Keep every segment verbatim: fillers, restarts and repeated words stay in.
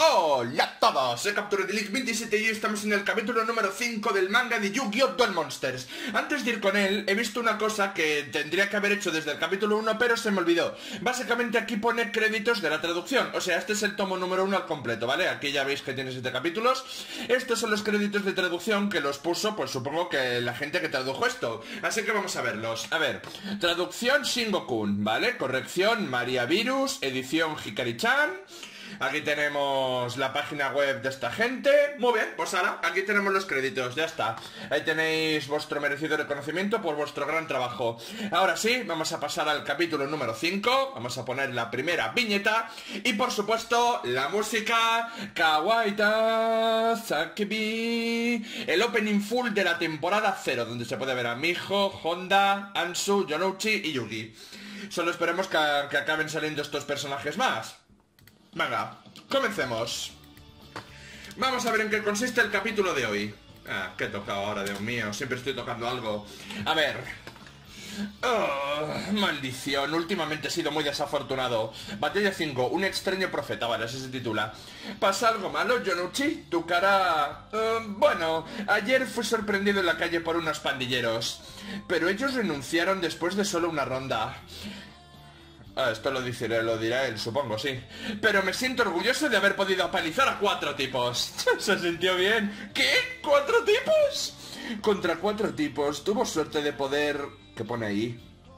Hola a todos, soy Capture the League veintisiete y estamos en el capítulo número cinco del manga de Yu-Gi-Oh! Duel Monsters. Antes de ir con él, he visto una cosa que tendría que haber hecho desde el capítulo uno, pero se me olvidó. Básicamente aquí pone créditos de la traducción, o sea, este es el tomo número uno al completo, ¿vale? Aquí ya veis que tiene siete capítulos. Estos son los créditos de traducción que los puso, pues supongo que la gente que tradujo esto. Así que vamos a verlos. A ver, traducción Shingo-kun, ¿vale? Corrección María Virus, edición Hikari-chan. Aquí tenemos la página web de esta gente. Muy bien, pues ahora, aquí tenemos los créditos, ya está. Ahí tenéis vuestro merecido reconocimiento por vuestro gran trabajo. Ahora sí, vamos a pasar al capítulo número cinco. Vamos a poner la primera viñeta. Y por supuesto, la música Kawaita Sakibi. El opening full de la temporada cero, donde se puede ver a Miho, Honda, Ansu, Yonouchi y Yugi. Solo esperemos que, que acaben saliendo estos personajes más. Venga, comencemos. Vamos a ver en qué consiste el capítulo de hoy. Ah, ¿qué he tocado ahora, Dios mío? Siempre estoy tocando algo. A ver. Oh, maldición, últimamente he sido muy desafortunado. Batalla cinco, un extraño profeta, vale, así se titula. ¿Pasa algo malo, Yonouchi? Tu cara... Uh, bueno, ayer fui sorprendido en la calle por unos pandilleros, pero ellos renunciaron después de solo una ronda. Ah, esto lo dirá, lo dirá él, supongo, sí. Pero me siento orgulloso de haber podido apalizar a cuatro tipos. Se sintió bien. ¿Qué? ¿Cuatro tipos? Contra cuatro tipos. Tuvo suerte de poder... ¿Qué pone ahí?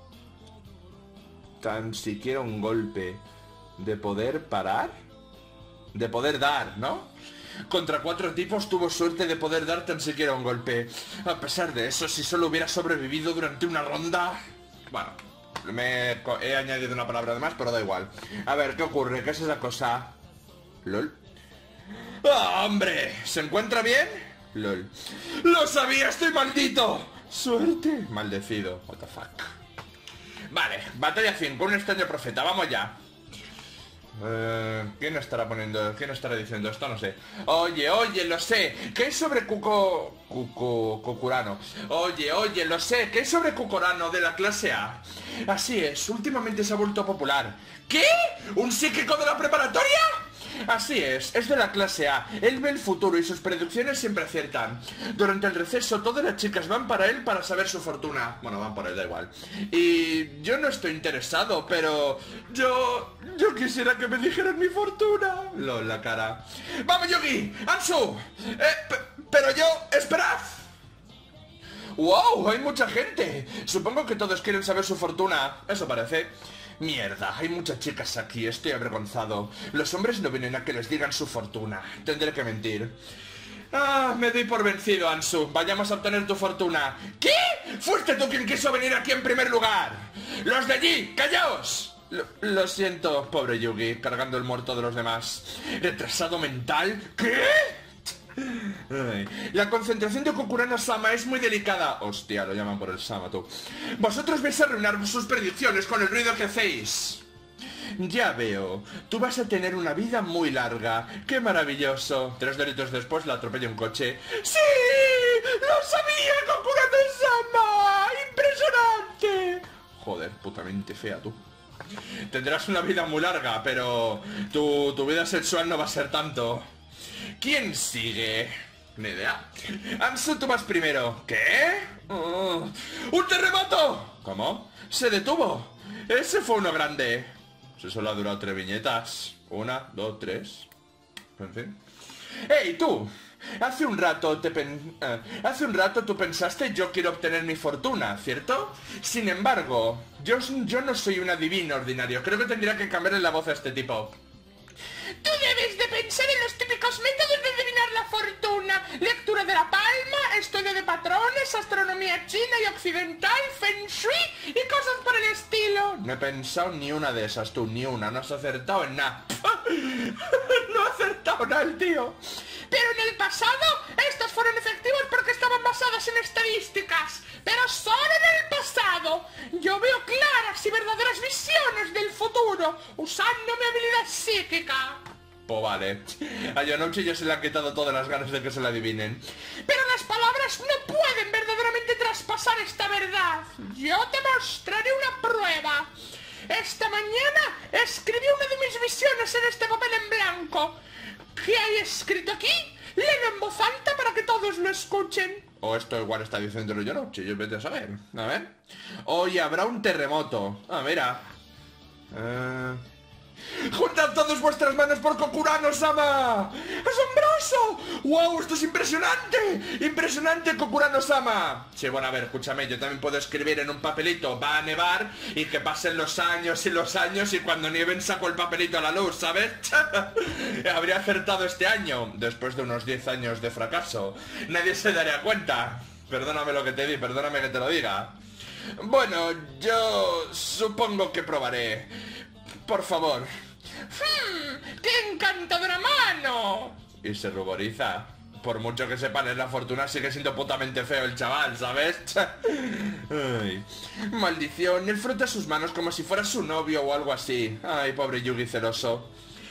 Tan siquiera un golpe. ¿De poder parar? De poder dar, ¿no? Contra cuatro tipos tuvo suerte de poder dar tan siquiera un golpe. A pesar de eso, si solo hubiera sobrevivido durante una ronda... Bueno... Me he añadido una palabra de más, pero da igual. A ver, ¿qué ocurre? ¿Qué es esa cosa? ¿Lol? ¡Ah, hombre! ¿Se encuentra bien? ¿Lol? ¡Lo sabía! ¡Estoy maldito! ¡Suerte! Maldecido. What the fuck. Vale, batalla cinco, un extraño profeta. Vamos ya. Uh, ¿Quién estará poniendo? ¿Quién estará diciendo esto? No sé. Oye, oye, lo sé. ¿Qué es sobre Kuko... Kuko... Kukurano? Oye, oye, lo sé. ¿Qué es sobre Kukurano de la clase A? Así es, últimamente se ha vuelto popular. ¿Qué? ¿Un psíquico de la preparatoria? Así es, es de la clase A. Él ve el futuro y sus predicciones siempre aciertan. Durante el receso todas las chicas van para él para saber su fortuna. Bueno, van por él, da igual. Y yo no estoy interesado, pero... Yo... Yo quisiera que me dijeran mi fortuna. Lol, la cara. ¡Vamos, Yugi! ¡Ansu! Eh, pero yo... ¡Esperad! ¡Wow! Hay mucha gente. Supongo que todos quieren saber su fortuna. Eso parece. Mierda, hay muchas chicas aquí, estoy avergonzado. Los hombres no vienen a que les digan su fortuna. Tendré que mentir. Ah, me doy por vencido, Ansu. Vayamos a obtener tu fortuna. ¿Qué? ¿Fuiste tú quien quiso venir aquí en primer lugar? ¡Los de allí! ¡Callaos! Lo, lo siento, pobre Yugi, cargando el muerto de los demás. ¿Retrasado mental? ¿Qué? Ay. La concentración de Kukurano-sama es muy delicada. Hostia, lo llaman por el Sama, tú. Vosotros vais a arruinar sus predicciones con el ruido que hacéis. Ya veo. Tú vas a tener una vida muy larga. ¡Qué maravilloso! Tres delitos después la atropella un coche. ¡Sí! ¡Lo sabía, Kukurano-sama! ¡Impresionante! Joder, putamente fea, tú. Tendrás una vida muy larga, pero tu, tu vida sexual no va a ser tanto. ¿Quién sigue? Ni idea. Ansu, tú vas primero. ¿Qué? Oh. ¡Un terremoto! ¿Cómo? ¡Se detuvo! Ese fue uno grande. Si solo ha durado tres viñetas. Una, dos, tres. En fin. ¡Ey, tú! Hace un rato te pen... eh, Hace un rato tú pensaste yo quiero obtener mi fortuna, ¿cierto? Sin embargo, yo, yo no soy un adivino ordinario. Creo que tendría que cambiarle la voz a este tipo. Tú debes de pensar en los típicos métodos de adivinar la fortuna. Lectura de la palma, estudio de patrones, astronomía china y occidental, feng shui y cosas por el estilo. No he pensado ni una de esas, tú, ni una. No has acertado en nada. No ha acertado nada el tío. Pero en el pasado, estos fueron efectivos porque estaban basados en estadísticas. Pero solo en el pasado. Yo veo claras y verdaderas visiones del futuro usando mi habilidad psíquica. Pues vale. A Yonouchi ya se le han quitado todas las ganas de que se la adivinen. Pero las palabras no pueden verdaderamente traspasar esta verdad. Yo te mostraré una prueba. Esta mañana escribí una de mis visiones en este papel en blanco. ¿Qué hay escrito aquí? Léelo en voz alta para que todos lo escuchen. O esto igual está diciéndolo yo, no, si yo vete a saber. A ver. Hoy habrá un terremoto. Ah, mira. Eh... ¡Juntad todas vuestras manos por Kokurano-sama! ¡Asombroso! ¡Wow! ¡Esto es impresionante! ¡Impresionante, Kokurano-sama! Sí, bueno, a ver, escúchame, yo también puedo escribir en un papelito va a nevar y que pasen los años y los años y cuando nieven saco el papelito a la luz, ¿sabes? Habría acertado este año, después de unos diez años de fracaso. Nadie se daría cuenta. Perdóname lo que te di, perdóname que te lo diga. Bueno, yo supongo que probaré. Por favor. Hmm, ¡qué encantadora mano! Y se ruboriza. Por mucho que sepan, en la fortuna sigue siendo putamente feo el chaval, ¿sabes? Ay. Maldición, él frota sus manos como si fuera su novio o algo así. Ay, pobre Yugi celoso.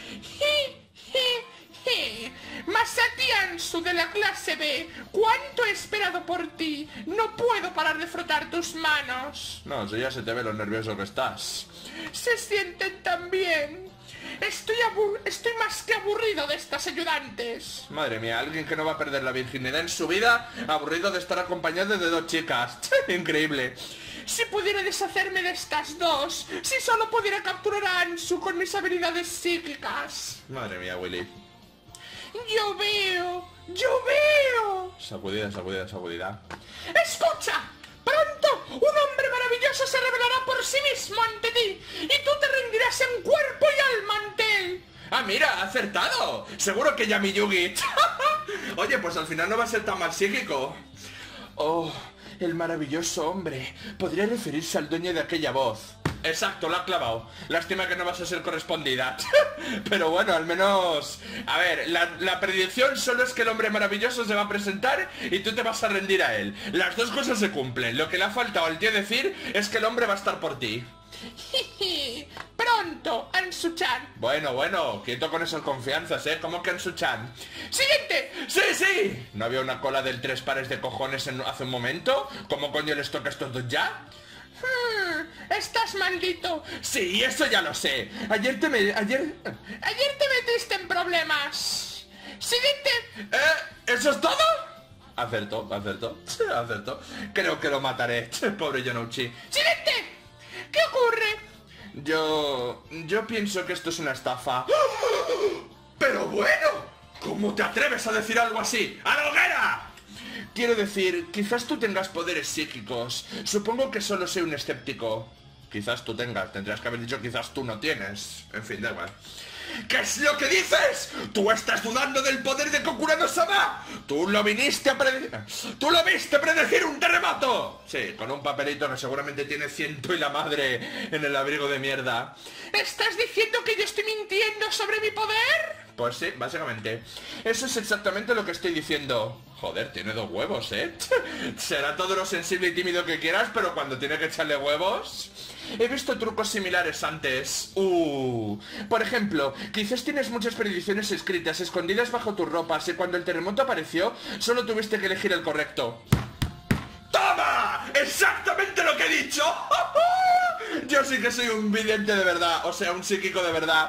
Masaaki Ansu de la clase B, ¿cuánto he esperado por ti? No puedo parar de frotar tus manos. No, si ya se te ve lo nervioso que estás. Se sienten tan bien. Estoy abur- estoy más que aburrido de estas ayudantes. Madre mía, alguien que no va a perder la virginidad en su vida, aburrido de estar acompañado de dos chicas. Increíble. Si pudiera deshacerme de estas dos, si solo pudiera capturar a Ansu con mis habilidades psíquicas. Madre mía, Willy. Yo veo, yo veo. Sacudida, sacudida, sacudida. ¡Escucha! Pronto un hombre maravilloso se revelará por sí mismo ante ti y tú te rendirás en cuerpo y alma ante él. Ah, mira, ha acertado. Seguro que Yami Yugi. Oye, pues al final no va a ser tan mal psíquico. Oh, el maravilloso hombre. Podría referirse al dueño de aquella voz. Exacto, lo ha clavado. Lástima que no vas a ser correspondida. Pero bueno, al menos... A ver, la, la predicción solo es que el hombre maravilloso se va a presentar y tú te vas a rendir a él. Las dos cosas se cumplen. Lo que le ha faltado al tío decir es que el hombre va a estar por ti. Pronto, Ansu-chan. Bueno, bueno, quieto con esas confianzas, ¿eh? ¿Cómo que Ansu-chan? ¡Siguiente! ¡Sí, sí! ¿No había una cola del tres pares de cojones en, hace un momento? ¿Cómo coño les toca a estos dos ya? Hmm, estás maldito. Sí, eso ya lo sé. Ayer te me... Ayer... Ayer te metiste en problemas. Siguiente. ¿Eh? ¿Eso es todo? Acertó, acertó. Acertó. Creo que lo mataré. Pobre Yonouchi. Siguiente. ¿Qué ocurre? Yo... Yo pienso que esto es una estafa. ¡Pero bueno! ¿Cómo te atreves a decir algo así? ¡A la hoguera! Quiero decir, quizás tú tengas poderes psíquicos. Supongo que solo soy un escéptico. Quizás tú tengas, tendrías que haber dicho quizás tú no tienes. En fin, da igual. ¿Qué es lo que dices? ¿Tú estás dudando del poder de Kokurano-sama? ¿Tú lo viniste a predecir? ¿Tú lo viste predecir un terremoto? Sí, con un papelito que seguramente tiene ciento y la madre en el abrigo de mierda. ¿Estás diciendo que yo estoy mintiendo sobre mi poder? Pues sí, básicamente. Eso es exactamente lo que estoy diciendo. Joder, tiene dos huevos, ¿eh? Será todo lo sensible y tímido que quieras, pero cuando tiene que echarle huevos... He visto trucos similares antes. Uh, por ejemplo, quizás tienes muchas predicciones escritas escondidas bajo tus ropas y cuando el terremoto apareció, solo tuviste que elegir el correcto. ¡Toma! ¡Exactamente lo que he dicho! Yo sí que soy un vidente de verdad, o sea, un psíquico de verdad.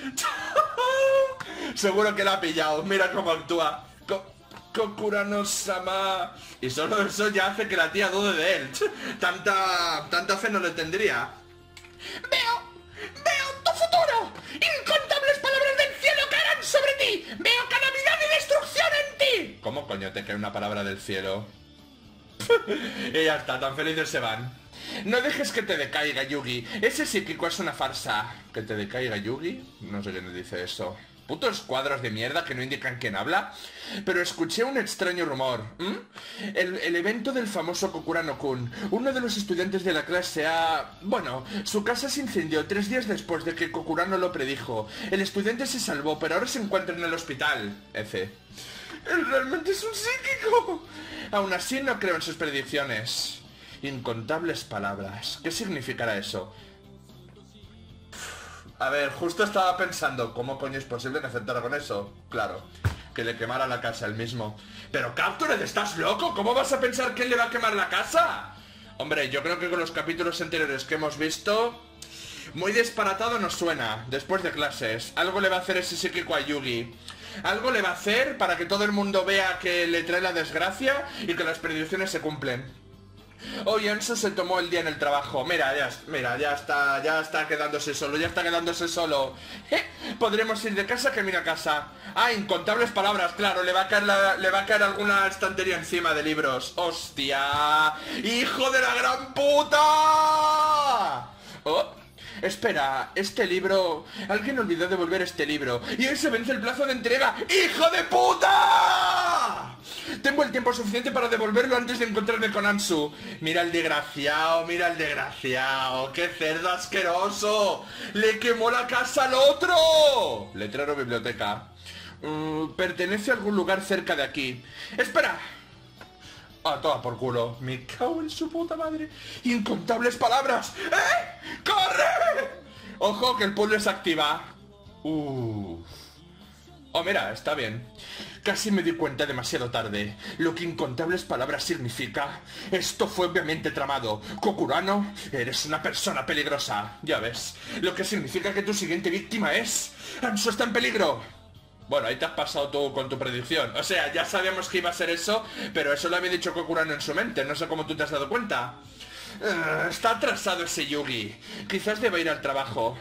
Seguro que la ha pillado, mira cómo actúa. Co Kokurano-sama. Y solo eso ya hace que la tía dude de él. Tanta, tanta fe no le tendría. Veo, veo tu futuro. Incontables palabras del cielo caerán sobre ti. Veo calamidad y destrucción en ti. ¿Cómo coño te cae una palabra del cielo? Y ya está, tan felices se van. No dejes que te decaiga, Yugi. Ese psíquico es una farsa. ¿Que te decaiga, Yugi? No sé quién le dice eso. Putos cuadros de mierda que no indican quién habla. Pero escuché un extraño rumor. ¿Mm? El, el evento del famoso Kokurano-kun. Uno de los estudiantes de la clase A... Bueno, su casa se incendió tres días después de que Kokurano lo predijo. El estudiante se salvó, pero ahora se encuentra en el hospital. F. Él realmente es un psíquico. Aún así no creo en sus predicciones. Incontables palabras. ¿Qué significará eso? A ver, justo estaba pensando, ¿cómo coño es posible que aceptara con eso? Claro, que le quemara la casa él mismo. Pero Captured, ¿estás loco? ¿Cómo vas a pensar que él le va a quemar la casa? Hombre, yo creo que con los capítulos anteriores que hemos visto, muy disparatado nos suena, después de clases. Algo le va a hacer ese psíquico a Yugi. Algo le va a hacer para que todo el mundo vea que le trae la desgracia y que las predicciones se cumplen. Hoy Ansu se tomó el día en el trabajo. Mira, ya, mira, ya está, ya está quedándose solo, ya está quedándose solo. ¿Eh? Podremos ir de casa camino a casa. Ah, incontables palabras, claro, le va a caer la, le va a caer alguna estantería encima de libros. ¡Hostia! ¡Hijo de la gran puta! Oh. Espera, este libro... Alguien olvidó devolver este libro y hoy se vence el plazo de entrega. ¡Hijo de puta! Tengo el tiempo suficiente para devolverlo antes de encontrarme con Ansu. Mira el desgraciado, mira el desgraciado. ¡Qué cerdo asqueroso! ¡Le quemó la casa al otro! Letrero biblioteca. Uh, pertenece a algún lugar cerca de aquí. ¡Espera! Ah, toda por culo. Me cago en su puta madre. Incontables palabras. ¡Eh! ¡Corre! Ojo que el puzzle se activa. Uh. Oh, mira, está bien. Casi me di cuenta demasiado tarde. Lo que incontables palabras significa. Esto fue obviamente tramado. Kokurano, eres una persona peligrosa. Ya ves. Lo que significa que tu siguiente víctima es... Ansu está en peligro. Bueno, ahí te has pasado tú con tu predicción. O sea, ya sabíamos que iba a ser eso, pero eso lo había dicho Kokurano en su mente. No sé cómo tú te has dado cuenta. Uh, está atrasado ese Yugi. Quizás deba ir al trabajo.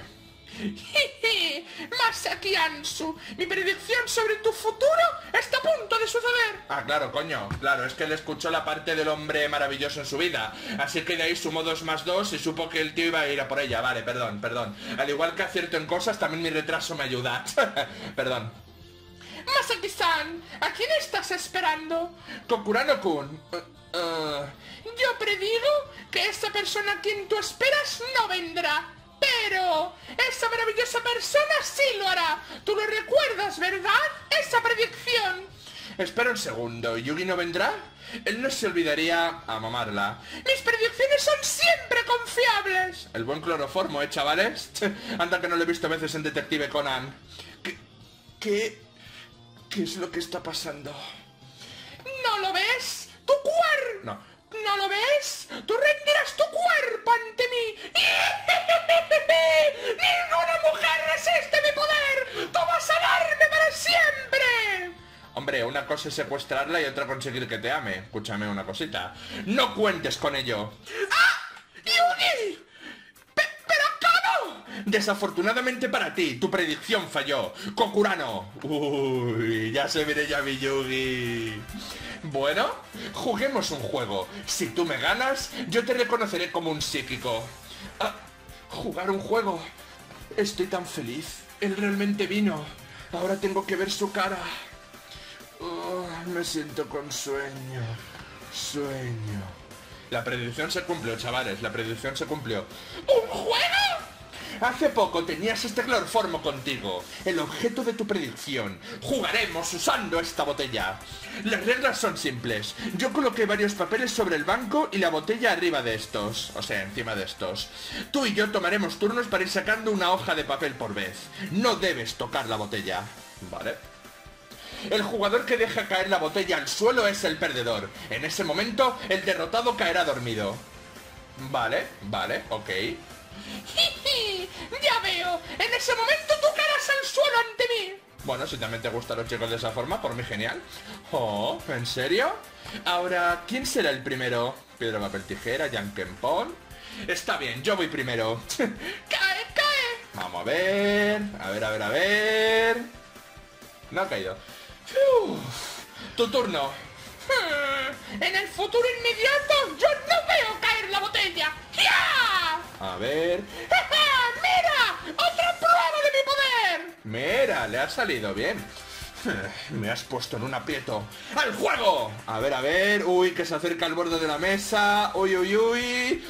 Masaki Ansu, mi predicción sobre tu futuro está a punto de suceder. Ah, claro, coño, claro, es que él escuchó la parte del hombre maravilloso en su vida. Así que de ahí sumó dos más dos y supo que el tío iba a ir a por ella. Vale, perdón, perdón. Al igual que acierto en cosas, también mi retraso me ayuda. Perdón. Masaki-san, ¿a quién estás esperando? Kokurano-kun. Uh, uh... Yo predigo que esa persona a quien tú esperas no vendrá. Pero esa maravillosa persona sí lo hará. ¿Tú lo recuerdas, verdad? Esa predicción. Espera un segundo, ¿Yugi no vendrá? Él no se olvidaría a mamarla. Mis predicciones son siempre confiables. El buen cloroformo, ¿eh, chavales? Anda que no lo he visto veces en Detective Conan. ¿Qué? ¿Qué? ¿Qué es lo que está pasando? ¿No lo ves? ¡Tu cuerpo! No. ¿No lo ves? ¡Tú rendirás tu cuerpo ante mí! ¡Ninguna mujer resiste mi poder! ¡Tú vas a amarme para siempre! Hombre, una cosa es secuestrarla y otra conseguir que te ame. Escúchame una cosita. ¡No cuentes con ello! ¡Ah! ¡Yugi! ¿Pero cómo? Desafortunadamente para ti, tu predicción falló. Kokurano. Uy, ya se viene ya mi Yugi. Bueno, juguemos un juego. Si tú me ganas, yo te reconoceré como un psíquico. Ah, jugar un juego. Estoy tan feliz. Él realmente vino. Ahora tengo que ver su cara. Oh, me siento con sueño. Sueño. La predicción se cumplió, chavales. La predicción se cumplió. ¿Un juego? Hace poco tenías este cloroformo contigo, el objeto de tu predicción. Jugaremos usando esta botella. Las reglas son simples. Yo coloqué varios papeles sobre el banco y la botella arriba de estos. O sea, encima de estos. Tú y yo tomaremos turnos para ir sacando una hoja de papel por vez. No debes tocar la botella. Vale. El jugador que deja caer la botella al suelo es el perdedor. En ese momento, el derrotado caerá dormido. Vale, vale, ok. Ya veo. En ese momento tú caerás al suelo ante mí. Bueno, si también te gustan los chicos de esa forma, por mí genial. Oh, ¿en serio? Ahora, ¿quién será el primero? Piedra, papel, tijera, Yankenpon. Está bien, yo voy primero. ¡Cae, cae! Vamos a ver. A ver, a ver, a ver. No ha caído. Uf, tu turno. En el futuro inmediato yo no veo caer la botella. ¡Ya! A ver. ¡Mira! ¡Otra prueba de mi poder! Mira, le ha salido bien. Me has puesto en un aprieto. ¡Al juego! A ver, a ver. Uy, que se acerca al borde de la mesa. Uy, uy, uy.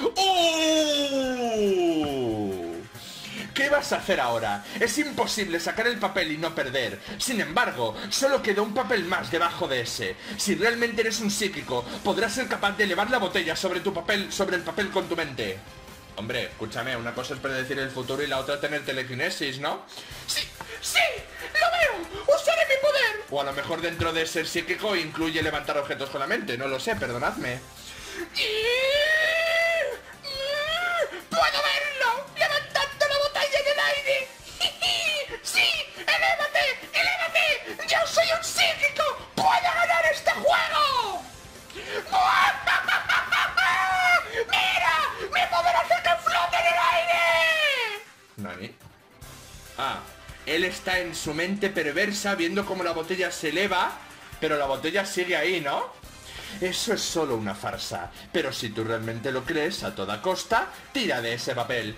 ¡Uh! ¿Qué vas a hacer ahora? Es imposible sacar el papel y no perder. Sin embargo, solo queda un papel más debajo de ese. Si realmente eres un psíquico, podrás ser capaz de elevar la botella sobre tu papel, sobre el papel con tu mente. Hombre, escúchame, una cosa es predecir el futuro y la otra tener telequinesis, ¿no? ¡Sí! ¡Sí! ¡Lo veo! ¡Usaré mi poder! O a lo mejor dentro de ser psíquico incluye levantar objetos con la mente, no lo sé, perdonadme. ¡Puedo verlo! ¡Levantando la botella en el aire! ¡Sí! ¡Elévate! ¡Elévate! ¡Ya Él está en su mente perversa viendo cómo la botella se eleva, pero la botella sigue ahí, ¿no? Eso es solo una farsa, pero si tú realmente lo crees, a toda costa, tira de ese papel.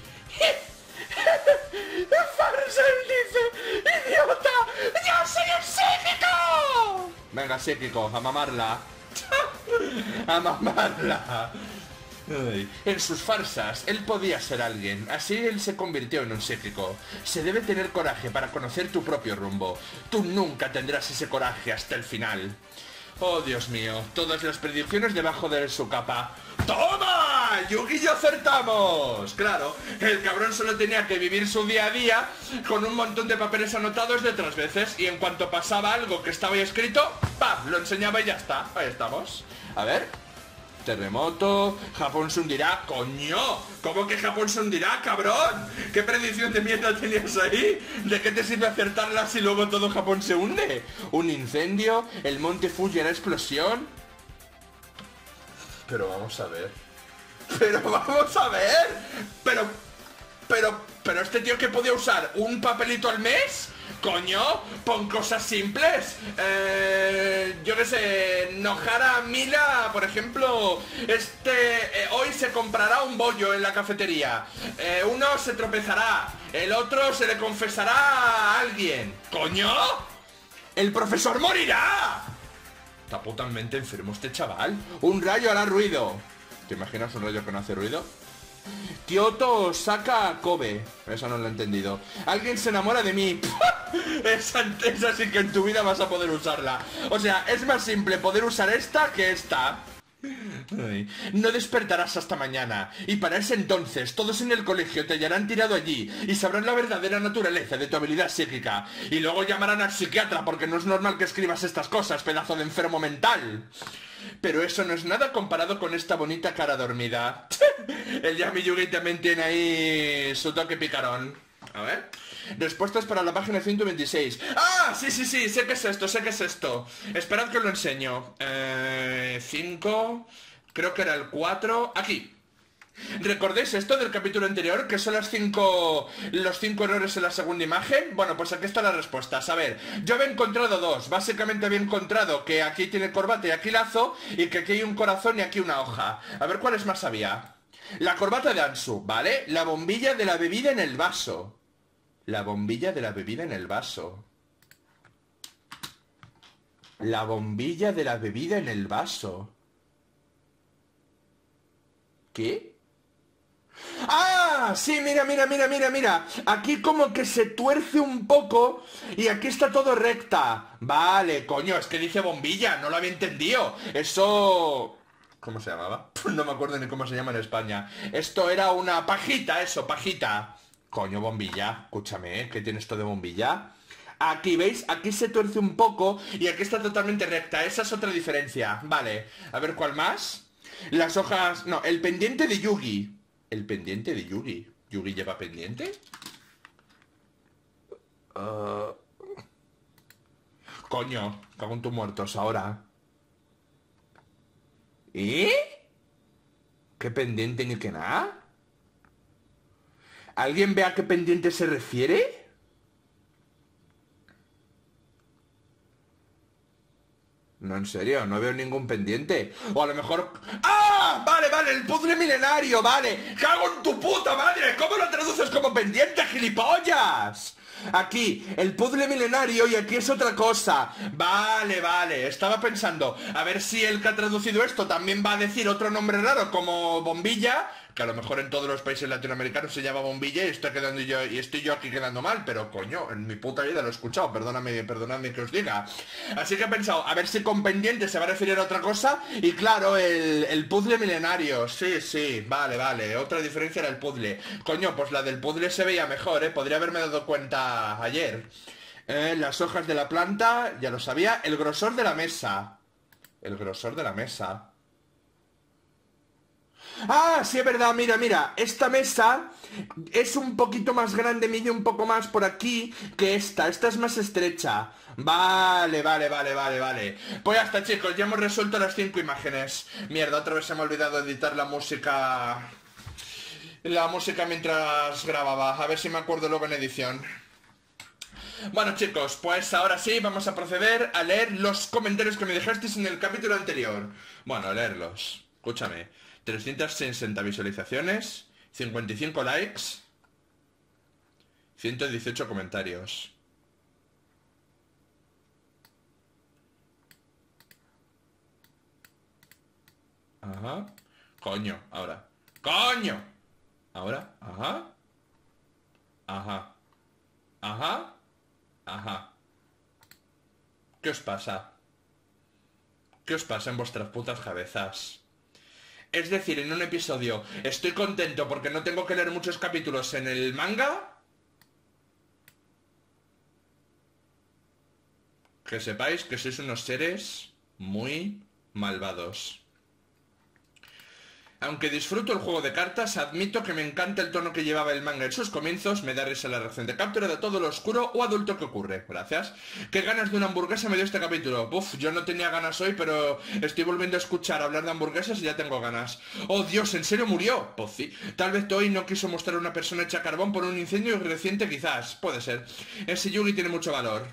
¡Farsa! Él dice, ¡idiota! ¡Yo soy un psíquico! Venga, psíquico, a mamarla. A mamarla. Ay. En sus farsas, él podía ser alguien, así él se convirtió en un psíquico. Se debe tener coraje para conocer tu propio rumbo. Tú nunca tendrás ese coraje hasta el final. Oh, Dios mío, todas las predicciones debajo de su capa. ¡Toma! ¡Yugi y yo acertamos! Claro, el cabrón solo tenía que vivir su día a día con un montón de papeles anotados de otras veces, y en cuanto pasaba algo que estaba ahí escrito, ¡pam!, lo enseñaba y ya está. Ahí estamos. A ver... Terremoto, Japón se hundirá. ¡Coño! ¿Cómo que Japón se hundirá, cabrón? ¿Qué predicción de mierda tenías ahí? ¿De qué te sirve acertarla si luego todo Japón se hunde? ¿Un incendio? ¿El monte Fuji hará explosión? Pero vamos a ver. Pero vamos a ver. Pero... Pero... Pero este tío que podía usar un papelito al mes... Coño, pon cosas simples. Eh, yo qué sé, Nohara Mila, por ejemplo, este eh, hoy se comprará un bollo en la cafetería. Eh, uno se tropezará, el otro se le confesará a alguien. ¡Coño! ¡El profesor morirá! Está putamente enfermo este chaval. Un rayo hará ruido. ¿Te imaginas un rayo que no hace ruido? Kyoto saca Kobe. Eso no lo he entendido. Alguien se enamora de mí. esa, esa sí que en tu vida vas a poder usarla. O sea, es más simple poder usar esta que esta. Ay. No despertarás hasta mañana. Y para ese entonces todos en el colegio te hallarán tirado allí y sabrán la verdadera naturaleza de tu habilidad psíquica. Y luego llamarán al psiquiatra porque no es normal que escribas estas cosas, pedazo de enfermo mental. Pero eso no es nada comparado con esta bonita cara dormida. El Yami Yugi también tiene ahí su toque picarón. A ver. Respuestas para la página ciento veintiséis. ¡Ah! Sí, sí, sí, sé que es esto, sé que es esto. Esperad que os lo enseño. Eh... cinco... Creo que era el cuatro... Aquí. ¿Recordáis esto del capítulo anterior? Que son las cinco... los cinco errores en la segunda imagen. Bueno, pues aquí está la respuesta. A ver, yo había encontrado dos. Básicamente había encontrado que aquí tiene corbata y aquí lazo, y que aquí hay un corazón y aquí una hoja. A ver, ¿cuáles más había? La corbata de Ansu, ¿vale? La bombilla de la bebida en el vaso. La bombilla de la bebida en el vaso. La bombilla de la bebida en el vaso. ¿Qué? ¡Ah! Sí, mira, mira, mira, mira, mira. Aquí como que se tuerce un poco y aquí está todo recta. Vale, coño, es que dice bombilla, no lo había entendido. Eso... ¿Cómo se llamaba? No me acuerdo ni cómo se llama en España. Esto era una pajita, eso, pajita. Coño, bombilla. Escúchame, ¿eh? ¿Qué tiene esto de bombilla? Aquí, ¿veis? Aquí se tuerce un poco y aquí está totalmente recta. Esa es otra diferencia. Vale, a ver, ¿cuál más? Las hojas... No, el pendiente de Yugi. El pendiente de Yugi. ¿Yugi lleva pendiente? Uh... Coño, cago en tus muertos ahora. ¿Eh? ¿Qué pendiente ni qué nada? ¿Alguien ve a qué pendiente se refiere? No, en serio, no veo ningún pendiente. O a lo mejor... ¡Ah! Vale, vale, el puzzle milenario, vale. ¡Cago en tu puta madre! ¿Cómo lo traduces como pendiente, gilipollas? Aquí, el puzzle milenario y aquí es otra cosa. Vale, vale, estaba pensando, a ver si el que ha traducido esto también va a decir otro nombre raro como bombilla, que a lo mejor en todos los países latinoamericanos se llama bombilla y estoy quedando yo y estoy yo aquí quedando mal, pero coño, en mi puta vida lo he escuchado, perdóname, perdonadme que os diga. Así que he pensado, a ver si con pendiente se va a referir a otra cosa, y claro, el, el puzzle milenario, sí, sí, vale, vale, otra diferencia era el puzzle. Coño, pues la del puzzle se veía mejor, eh, podría haberme dado cuenta ayer. Eh, las hojas de la planta, ya lo sabía, el grosor de la mesa. El grosor de la mesa. Ah, sí, es verdad, mira, mira, esta mesa es un poquito más grande, mide un poco más por aquí que esta, esta es más estrecha. Vale, vale, vale, vale, vale. Pues ya está, chicos, ya hemos resuelto las cinco imágenes. Mierda, otra vez se me ha olvidado editar la música... La música mientras grababa, a ver si me acuerdo luego en edición. Bueno chicos, pues ahora sí vamos a proceder a leer los comentarios que me dejasteis en el capítulo anterior. Bueno, a leerlos. Escúchame. trescientas sesenta visualizaciones, cincuenta y cinco likes, ciento dieciocho comentarios. Ajá. Coño, ahora. ¡Coño! Ahora, ajá. Ajá. Ajá. Ajá. ¿Qué os pasa? ¿Qué os pasa en vuestras putas cabezas? Es decir, en un episodio estoy contento porque no tengo que leer muchos capítulos en el manga. Que sepáis que sois unos seres muy malvados. Aunque disfruto el juego de cartas, admito que me encanta el tono que llevaba el manga en sus comienzos, me da risa la reacción de Capture de todo lo oscuro o adulto que ocurre. Gracias. ¿Qué ganas de una hamburguesa me dio este capítulo? Uf, yo no tenía ganas hoy, pero estoy volviendo a escuchar hablar de hamburguesas y ya tengo ganas. Oh Dios, ¿en serio murió? Pues sí. Tal vez Toei no quiso mostrar a una persona hecha carbón por un incendio reciente, quizás. Puede ser. Ese Yugi tiene mucho valor.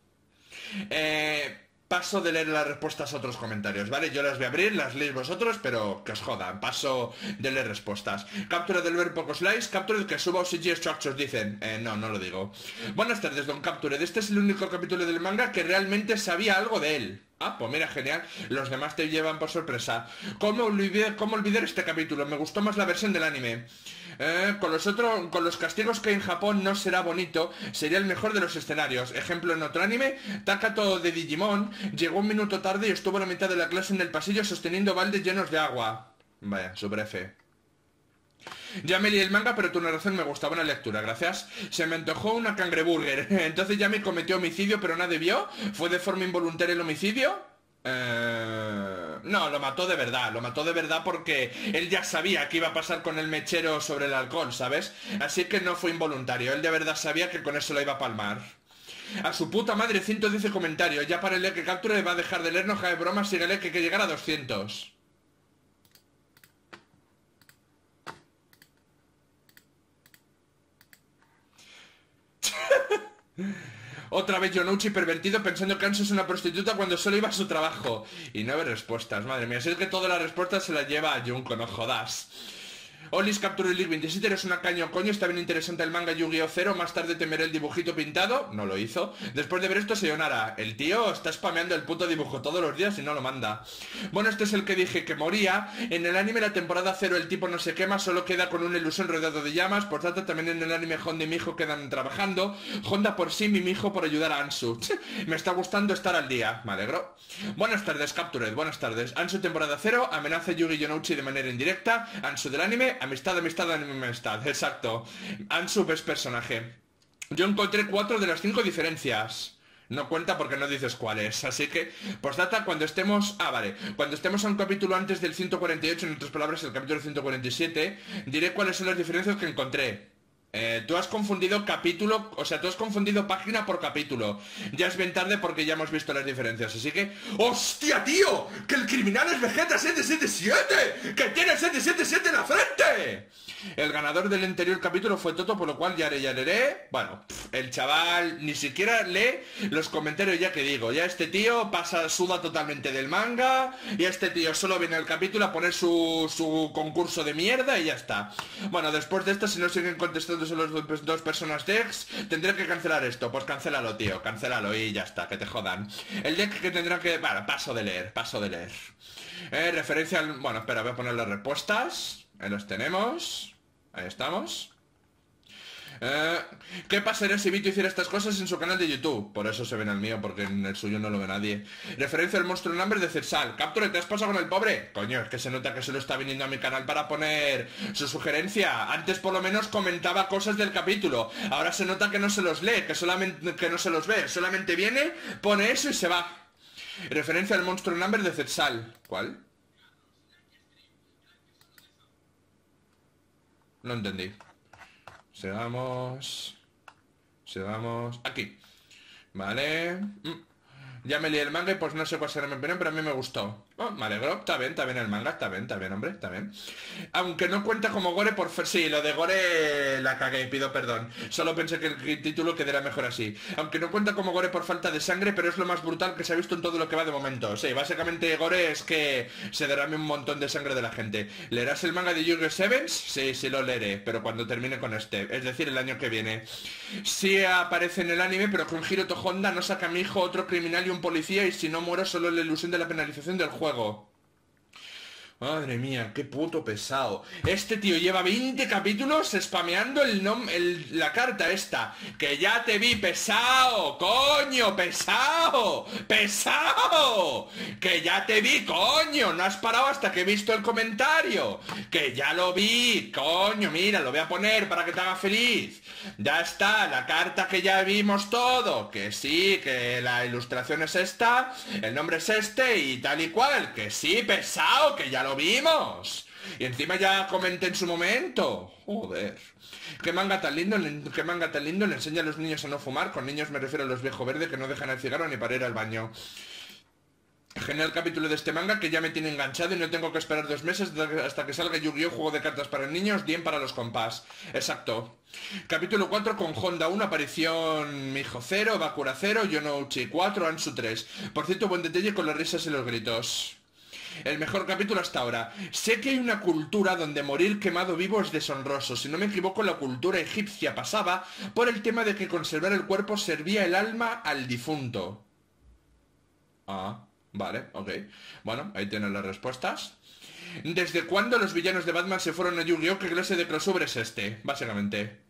Eh... Paso de leer las respuestas a otros comentarios, ¿vale? Yo las voy a abrir, las leéis vosotros, pero que os jodan. Paso de leer respuestas. Captura del ver pocos likes, Capture que suba O C G Structures, dicen. Eh, no, no lo digo. Buenas tardes, don Capture. Este es el único capítulo del manga que realmente sabía algo de él. Ah, pues mira, genial. Los demás te llevan por sorpresa. ¿Cómo olvidar, cómo olvidar este capítulo? Me gustó más la versión del anime. Eh, con los otros, con los castigos que hay en Japón no será bonito, sería el mejor de los escenarios. Ejemplo, en otro anime, Takato de Digimon llegó un minuto tarde y estuvo a la mitad de la clase en el pasillo sosteniendo baldes llenos de agua. Vaya, su brefe. Ya me leí el manga, pero tu narración me gustaba, una lectura, gracias. Se me antojó una cangreburger. Entonces ya me cometió homicidio, pero nadie vio. ¿Fue de forma involuntaria el homicidio? Eh... No, lo mató de verdad, lo mató de verdad porque él ya sabía qué iba a pasar con el mechero sobre el alcohol, ¿sabes? Así que no fue involuntario, él de verdad sabía que con eso lo iba a palmar. A su puta madre, ciento diez comentarios. Ya para el que Capture va a dejar de leer, no de bromas, síguele que hay que llegar a doscientos. Otra vez Yonouchi pervertido pensando que Ansu es una prostituta cuando solo iba a su trabajo. Y no ve respuestas, madre mía. Si es que todas las respuestas se las lleva a Junko, no jodas. Olis Capture League veintisiete, eres una caño, coño, está bien interesante el manga Yu-Gi-Oh! Zero, más tarde temeré el dibujito pintado, no lo hizo. Después de ver esto, Sayonara, el tío está spameando el puto dibujo todos los días y no lo manda. Bueno, este es el que dije que moría. En el anime la temporada cero el tipo no se quema, solo queda con una ilusión rodeado de llamas. Por tanto, también en el anime Honda y Mijo quedan trabajando. Honda por sí, mi Mijo por ayudar a Ansu. Me está gustando estar al día, me alegro. Buenas tardes, Captured, buenas tardes. Ansu temporada cero, amenaza Yugi Yonouchi de manera indirecta. Ansu del anime, amistad, amistad, amistad, exacto. Ansu es personaje. Yo encontré cuatro de las cinco diferencias. No cuenta porque no dices cuáles. Así que, postdata, cuando estemos... Ah, vale. Cuando estemos a un capítulo antes del ciento cuarenta y ocho, en otras palabras, el capítulo ciento cuarenta y siete, diré cuáles son las diferencias que encontré. Eh, tú has confundido capítulo, o sea, tú has confundido página por capítulo. Ya es bien tarde porque ya hemos visto las diferencias, así que... ¡Hostia, tío! ¡Que el criminal es Vegeta setecientos setenta y siete! ¡Que tiene setecientos setenta y siete en la frente! El ganador del anterior capítulo fue Toto, por lo cual ya haré, ya haré. Bueno, pff, el chaval ni siquiera lee los comentarios ya que digo. Ya este tío pasa, suda totalmente del manga. Y este tío solo viene al capítulo a poner su, su concurso de mierda y ya está. Bueno, después de esto, si no siguen contestando solo los dos personas decks, tendré que cancelar esto. Pues cancélalo, tío, cancélalo y ya está, que te jodan. El deck que tendrá que... Bueno, paso de leer, paso de leer. Eh, referencia al... Bueno, espera, voy a poner las respuestas. Ahí los tenemos. Ahí estamos. Eh, ¿Qué pasaría si Vito hiciera estas cosas en su canal de YouTube? Por eso se ven al mío, porque en el suyo no lo ve nadie. Referencia al monstruo number de Cersal. Capture, ¿te has pasado con el pobre? Coño, es que se nota que solo está viniendo a mi canal para poner su sugerencia. Antes por lo menos comentaba cosas del capítulo. Ahora se nota que no se los lee, que solamente que no se los ve. Solamente viene, pone eso y se va. Referencia al monstruo number de Cersal. ¿Cuál? No entendí. Sigamos. Sigamos. Aquí. Vale. Ya me leí el manga y pues no sé cuál será mi opinión, pero a mí me gustó. Oh, me alegro, está bien, está bien el manga, está bien, está bien, hombre, está bien. Aunque no cuenta como gore por... Sí, lo de gore la cagué, pido perdón. Solo pensé que el título quedaría mejor así. Aunque no cuenta como gore por falta de sangre, pero es lo más brutal que se ha visto en todo lo que va de momento. Sí, básicamente gore es que se derrame un montón de sangre de la gente. ¿Leerás el manga de Yu-Gi-Oh! Sevens? Sí, sí lo leeré, pero cuando termine con este, es decir, el año que viene. Sí aparece en el anime, pero con Hiroto Honda no saca a mi hijo otro criminal y un policía, y si no muero solo la ilusión de la penalización del juego. Madre mía, qué puto pesado. Este tío lleva veinte capítulos spameando el nom el, la carta esta. Que ya te vi, pesado, coño, pesado, pesado. Que ya te vi, coño, no has parado hasta que he visto el comentario. Que ya lo vi, coño, mira, lo voy a poner para que te haga feliz. Ya está, la carta que ya vimos todo. Que sí, que la ilustración es esta, el nombre es este y tal y cual. Que sí, pesado, que ya lo vimos. Y encima ya comenté en su momento. Joder. Qué manga tan lindo, qué manga tan lindo. Le enseña a los niños a no fumar. Con niños me refiero a los viejos verdes que no dejan el cigarro ni para ir al baño. Genial capítulo de este manga que ya me tiene enganchado y no tengo que esperar dos meses hasta que salga Yu-Gi-Oh! Juego de cartas para niños, bien para los compás. Exacto. Capítulo cuatro con Honda uno, aparición Mijo cero, Bakura cero, Yonouchi cuatro, Ansu tres. Por cierto, buen detalle con las risas y los gritos. El mejor capítulo hasta ahora. Sé que hay una cultura donde morir quemado vivo es deshonroso. Si no me equivoco, la cultura egipcia pasaba por el tema de que conservar el cuerpo servía el alma al difunto. Ah, vale, ok. Bueno, ahí tienen las respuestas. ¿Desde cuándo los villanos de Batman se fueron a Yu-Gi-Oh? ¿Qué clase de crossover es este? Básicamente.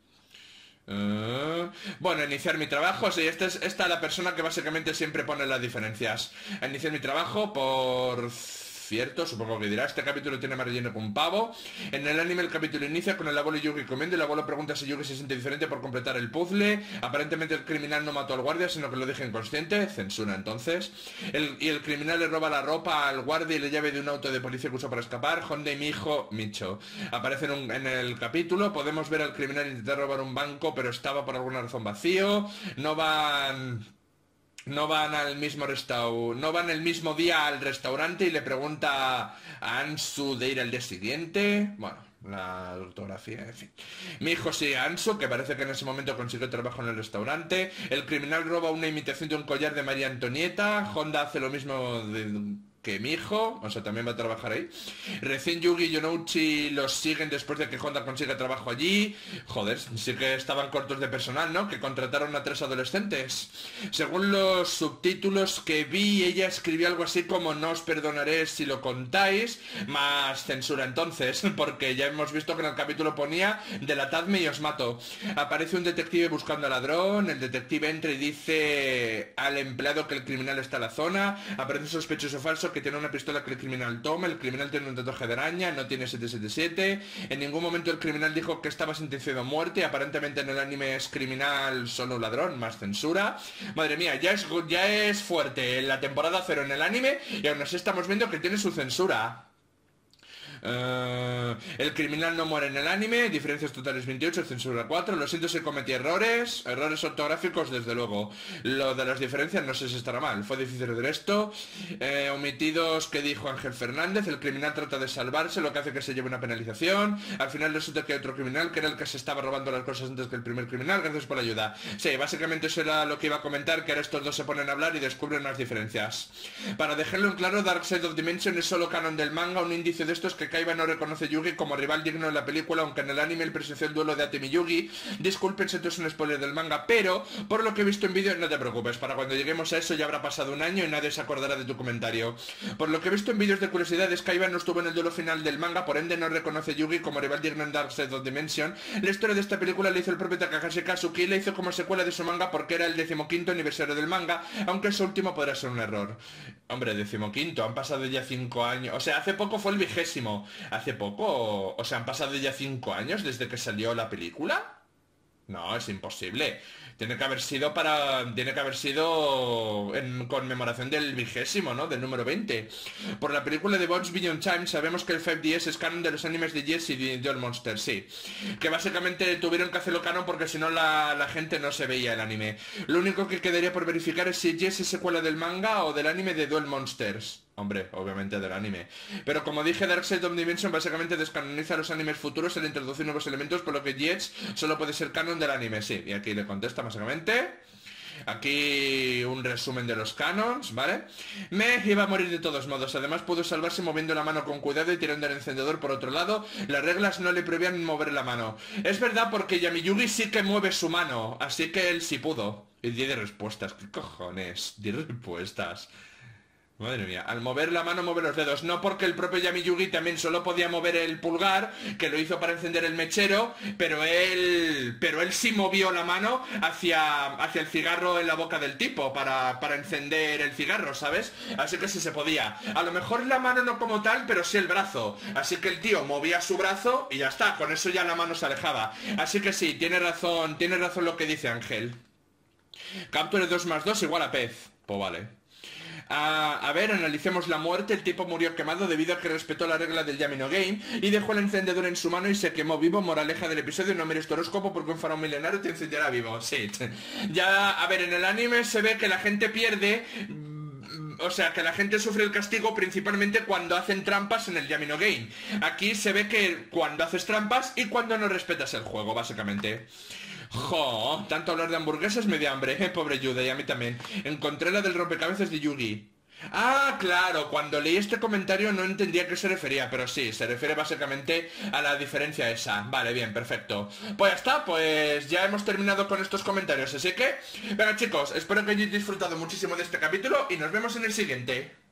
Uh, bueno, iniciar mi trabajo. Sí, esta es esta la persona que básicamente siempre pone las diferencias. A iniciar mi trabajo por... Cierto, supongo que dirá, este capítulo tiene más relleno que un pavo. En el anime el capítulo inicia con el abuelo y Yugi comiendo. El abuelo pregunta si Yugi se siente diferente por completar el puzzle. Aparentemente el criminal no mató al guardia, sino que lo deja inconsciente. Censura entonces. El, y el criminal le roba la ropa al guardia y la llave de un auto de policía que usó para escapar. Honda y mi hijo, Micho, aparecen en, en el capítulo. Podemos ver al criminal intentar robar un banco, pero estaba por alguna razón vacío. No van... No van al mismo restau... No van el mismo día al restaurante y le pregunta a Ansu de ir al día siguiente. Bueno, la ortografía, en fin. Mi hijo sigue a Ansu, que parece que en ese momento consiguió trabajo en el restaurante. El criminal roba una imitación de un collar de María Antonieta. Honda hace lo mismo de... que mi hijo, o sea, también va a trabajar ahí. Recién Yugi y Yonouchi los siguen después de que Honda consiga trabajo allí. Joder, sí que estaban cortos de personal, ¿no? Que contrataron a tres adolescentes. Según los subtítulos que vi, ella escribió algo así como no os perdonaré si lo contáis, más censura entonces, porque ya hemos visto que en el capítulo ponía delatadme y os mato. Aparece un detective buscando al ladrón, el detective entra y dice al empleado que el criminal está en la zona, aparece un sospechoso falso que tiene una pistola que el criminal toma, el criminal tiene un tatuaje de araña, no tiene siete siete siete, en ningún momento el criminal dijo que estaba sentenciado a muerte, aparentemente en el anime es criminal solo ladrón, más censura. Madre mía, ya es, ya es fuerte en la temporada cero en el anime y aún así estamos viendo que tiene su censura. Uh, el criminal no muere en el anime, diferencias totales veintiocho, censura cuatro, lo siento si cometí errores, errores ortográficos desde luego, lo de las diferencias no sé si estará mal, fue difícil ver esto, eh, omitidos que dijo Ángel Fernández, el criminal trata de salvarse, lo que hace que se lleve una penalización, al final resulta que hay otro criminal que era el que se estaba robando las cosas antes que el primer criminal, gracias por la ayuda. Sí, básicamente eso era lo que iba a comentar, que ahora estos dos se ponen a hablar y descubren las diferencias. Para dejarlo en claro, Dark Side of Dimension es solo canon del manga, un indicio de esto es que Kaiba no reconoce a Yugi como rival digno en la película, aunque en el anime él presenció el duelo de Atem y Yugi. Disculpen si esto es un spoiler del manga, pero por lo que he visto en vídeo, no te preocupes, para cuando lleguemos a eso ya habrá pasado un año y nadie se acordará de tu comentario. Por lo que he visto en vídeos de curiosidades, Kaiba no estuvo en el duelo final del manga, por ende no reconoce a Yugi como rival digno en Dark Side of Dimension. La historia de esta película la hizo el propio Takahashi Kazuki y la hizo como secuela de su manga porque era el decimoquinto aniversario del manga, aunque eso último podrá ser un error. Hombre, decimoquinto, han pasado ya cinco años, o sea, hace poco fue el vigésimo. Hace poco, o sea, han pasado ya cinco años desde que salió la película. No, es imposible. Tiene que haber sido para... Tiene que haber sido en conmemoración del vigésimo, ¿no? Del número veinte. Por la película de Bones Beyond Time sabemos que el cinco D S es canon de los animes de Yes y de Duel Monster, sí. Que básicamente tuvieron que hacerlo canon porque si no la, la gente no se veía el anime. Lo único que quedaría por verificar es si Yes es secuela del manga o del anime de Duel Monsters. Hombre, obviamente del anime. Pero como dije, Darkseid of Dimension básicamente descanoniza los animes futuros al introducir nuevos elementos, por lo que Jets solo puede ser canon del anime, sí. Y aquí le contesta básicamente. Aquí un resumen de los canons, ¿vale? Me iba a morir de todos modos. Además pudo salvarse moviendo la mano con cuidado y tirando el encendedor por otro lado. Las reglas no le prohibían mover la mano. Es verdad porque Yamiyugi sí que mueve su mano, así que él sí pudo. Y diez respuestas. ¿Qué cojones? diez respuestas. Madre mía, al mover la mano mueve los dedos. No porque el propio Yamiyugi también solo podía mover el pulgar, que lo hizo para encender el mechero, pero él pero él sí movió la mano hacia, hacia el cigarro en la boca del tipo, para, para encender el cigarro, ¿sabes? Así que sí se podía. A lo mejor la mano no como tal, pero sí el brazo. Así que el tío movía su brazo y ya está, con eso ya la mano se alejaba. Así que sí, tiene razón, tiene razón lo que dice Ángel. Capture dos más dos igual a pez. Pues vale. A, a ver, analicemos la muerte. El tipo murió quemado debido a que respetó la regla del Yami no Game y dejó el encendedor en su mano y se quemó vivo. Moraleja del episodio: no mires tu horóscopo porque un faraón milenario te encenderá vivo. Sí. Ya, a ver, en el anime se ve que la gente pierde... O sea, que la gente sufre el castigo principalmente cuando hacen trampas en el Yami no Game. Aquí se ve que cuando haces trampas y cuando no respetas el juego, básicamente. Jo, tanto hablar de hamburguesas me dio hambre, eh, pobre Yuda, y a mí también. Encontré la del rompecabezas de Yugi. Ah, claro, cuando leí este comentario no entendía a qué se refería, pero sí, se refiere básicamente a la diferencia esa. Vale, bien, perfecto. Pues ya está, pues ya hemos terminado con estos comentarios, así que... Venga chicos, espero que hayáis disfrutado muchísimo de este capítulo y nos vemos en el siguiente.